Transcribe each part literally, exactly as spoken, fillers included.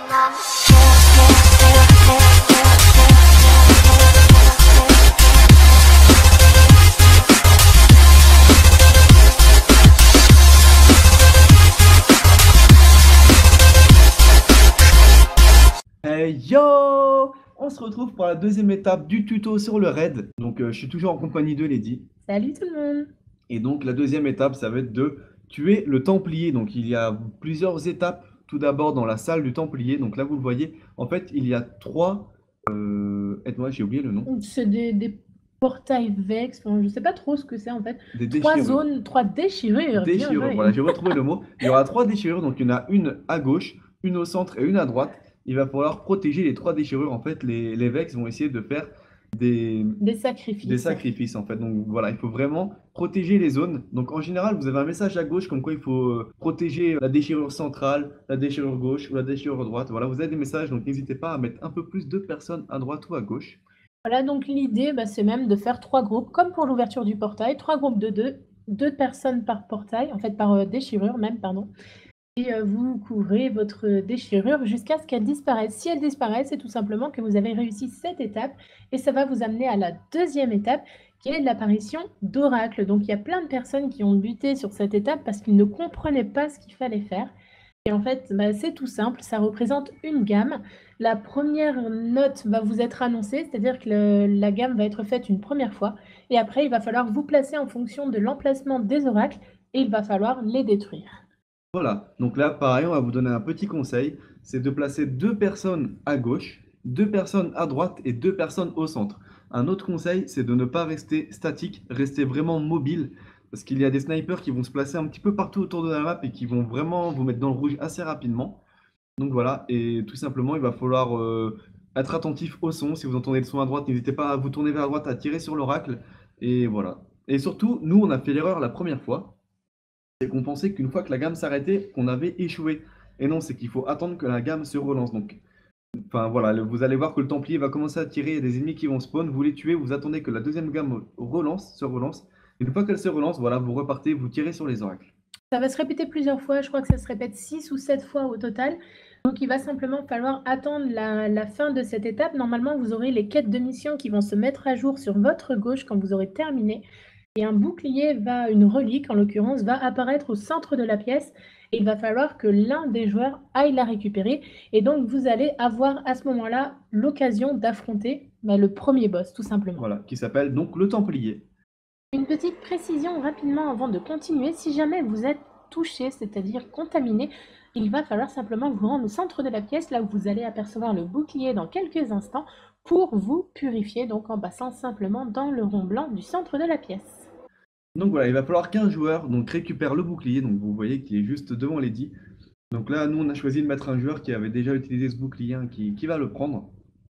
Hey yo! On se retrouve pour la deuxième étape du tuto sur le raid. Donc euh, je suis toujours en compagnie de Lady. Salut tout le monde! Et donc la deuxième étape, ça va être de tuer le Templier. Donc il y a plusieurs étapes. Tout d'abord dans la salle du Templier. Donc là vous le voyez, en fait il y a trois... Euh... Aide-moi, j'ai oublié le nom. C'est des, des portails Vex, enfin, je sais pas trop ce que c'est en fait. Des Trois déchirures. zones, trois déchirures. bien Déchirures, joué. voilà, j'ai retrouvé le mot. Il y aura trois déchirures, donc il y en a une à gauche, une au centre et une à droite. Il va falloir protéger les trois déchirures. En fait, les, les Vex vont essayer de faire des, Des sacrifices. des sacrifices, en fait. Donc voilà, il faut vraiment protéger les zones. Donc en général, vous avez un message à gauche comme quoi il faut euh, protéger la déchirure centrale, la déchirure gauche ou la déchirure droite. Voilà, vous avez des messages, donc n'hésitez pas à mettre un peu plus de personnes à droite ou à gauche. Voilà, donc l'idée, bah, c'est même de faire trois groupes, comme pour l'ouverture du portail, trois groupes de deux, deux personnes par portail, en fait par euh, déchirure même, pardon. Et euh, vous couvrez votre déchirure jusqu'à ce qu'elle disparaisse. Si elle disparaît, c'est tout simplement que vous avez réussi cette étape et ça va vous amener à la deuxième étape qui est l'apparition d'oracles. Donc il y a plein de personnes qui ont buté sur cette étape parce qu'ils ne comprenaient pas ce qu'il fallait faire. Et en fait, bah, c'est tout simple, ça représente une gamme. La première note va vous être annoncée, c'est-à-dire que le- la gamme va être faite une première fois. Et après, il va falloir vous placer en fonction de l'emplacement des oracles et il va falloir les détruire. Voilà, donc là, pareil, on va vous donner un petit conseil, c'est de placer deux personnes à gauche, deux personnes à droite et deux personnes au centre. Un autre conseil, c'est de ne pas rester statique, rester vraiment mobile, parce qu'il y a des snipers qui vont se placer un petit peu partout autour de la map et qui vont vraiment vous mettre dans le rouge assez rapidement. Donc voilà, et tout simplement, il va falloir euh, être attentif au son. Si vous entendez le son à droite, n'hésitez pas à vous tourner vers la droite, à tirer sur l'oracle, et voilà. Et surtout, nous, on a fait l'erreur la première fois. C'est qu'on pensait qu'une fois que la gamme s'arrêtait, qu'on avait échoué. Et non, c'est qu'il faut attendre que la gamme se relance. Donc, enfin voilà, le- vous allez voir que le Templier va commencer à tirer, il y a des ennemis qui vont spawn, vous les tuez, vous attendez que la deuxième gamme relance, se relance. Et une fois qu'elle se relance, voilà, vous repartez, vous tirez sur les oracles. Ça va se répéter plusieurs fois, je crois que ça se répète six ou sept fois au total. Donc il va simplement falloir attendre la, la fin de cette étape. Normalement, vous aurez les quêtes de mission qui vont se mettre à jour sur votre gauche quand vous aurez terminé. Et un bouclier va, une relique en l'occurrence, va apparaître au centre de la pièce. Et il va falloir que l'un des joueurs aille la récupérer. Et donc vous allez avoir à ce moment-là l'occasion d'affronter bah, le premier boss, tout simplement. Voilà, qui s'appelle donc le Templier. Une petite précision rapidement avant de continuer, si jamais vous êtes touché, c'est-à-dire contaminé, il va falloir simplement vous rendre au centre de la pièce, là où vous allez apercevoir le bouclier dans quelques instants, pour vous purifier, donc en passant simplement dans le rond blanc du centre de la pièce. Donc voilà, il va falloir qu'un joueur donc, récupère le bouclier. Donc vous voyez qu'il est juste devant Lady. Donc là, nous, on a choisi de mettre un joueur qui avait déjà utilisé ce bouclier, hein, qui, qui va le prendre.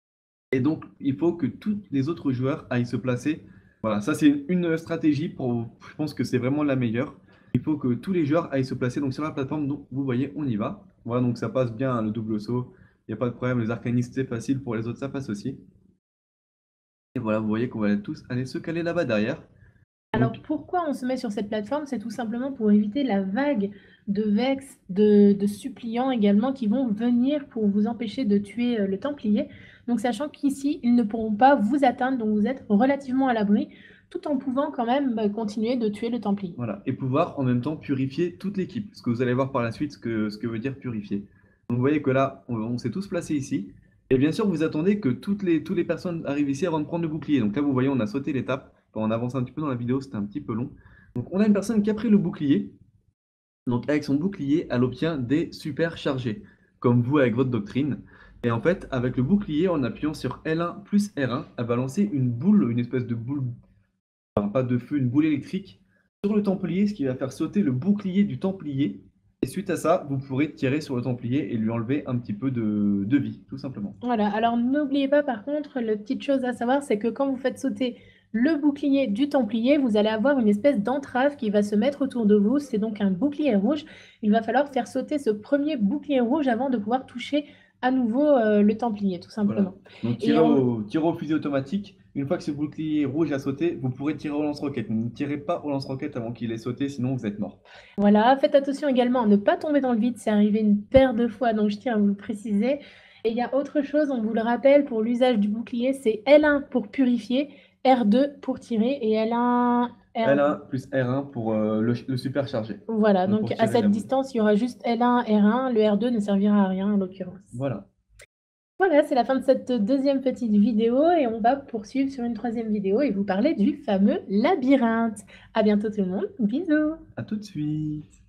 Et donc, il faut que tous les autres joueurs aillent se placer. Voilà, ça c'est une stratégie pour, je pense que c'est vraiment la meilleure. Il faut que tous les joueurs aillent se placer donc sur la plateforme. Donc, vous voyez, on y va. Voilà, donc ça passe bien, hein, le double saut. Il n'y a pas de problème. Les arcanistes, c'est facile. Pour les autres, ça passe aussi. Et voilà, vous voyez qu'on va tous aller se caler là-bas derrière. Alors Donc, pourquoi on se met sur cette plateforme? C'est tout simplement pour éviter la vague de vex, de, de suppliants également qui vont venir pour vous empêcher de tuer euh, le Templier. Donc sachant qu'ici, ils ne pourront pas vous atteindre, donc vous êtes relativement à l'abri, tout en pouvant quand même bah, continuer de tuer le Templier. voilà, et pouvoir en même temps purifier toute l'équipe. Ce que vous allez voir par la suite, ce que, ce que veut dire purifier. Donc vous voyez que là, on, on s'est tous placés ici. Et bien sûr, vous attendez que toutes les, toutes les personnes arrivent ici avant de prendre le bouclier. Donc là, vous voyez, on a sauté l'étape. Enfin, on avance un petit peu dans la vidéo, c'était un petit peu long. Donc on a une personne qui a pris le bouclier. Donc avec son bouclier, elle obtient des super chargés, comme vous avec votre doctrine. Et en fait, avec le bouclier, en appuyant sur L un plus R un, elle va lancer une boule, une espèce de boule, enfin, pas de feu, une boule électrique sur le Templier, ce qui va faire sauter le bouclier du Templier. Et suite à ça, vous pourrez tirer sur le Templier et lui enlever un petit peu de, de vie, tout simplement. Voilà, alors n'oubliez pas par contre, la petite chose à savoir, c'est que quand vous faites sauter le bouclier du Templier, vous allez avoir une espèce d'entrave qui va se mettre autour de vous. C'est donc un bouclier rouge. Il va falloir faire sauter ce premier bouclier rouge avant de pouvoir toucher à nouveau euh, le Templier, tout Voilà. simplement. Donc Et tirer on- au, tirer au fusil automatique Une fois que ce bouclier rouge a sauté, vous pourrez tirer au lance-roquette. Ne tirez pas au lance-roquette avant qu'il ait sauté, sinon vous êtes mort. Voilà, faites attention également à ne pas tomber dans le vide, c'est arrivé une paire de fois, donc je tiens à vous le préciser. Et il y a autre chose, on vous le rappelle, pour l'usage du bouclier, c'est L un pour purifier, R deux pour tirer et L un, R... L un plus R un pour euh, le, le supercharger. Voilà, Donc donc pour à tirer cette la boule. distance, il y aura juste L un, R un, le R deux ne servira à rien en l'occurrence. Voilà. Voilà, c'est la fin de cette deuxième petite vidéo et on va poursuivre sur une troisième vidéo et vous parler du fameux labyrinthe. À bientôt tout le monde, bisous! À tout de suite.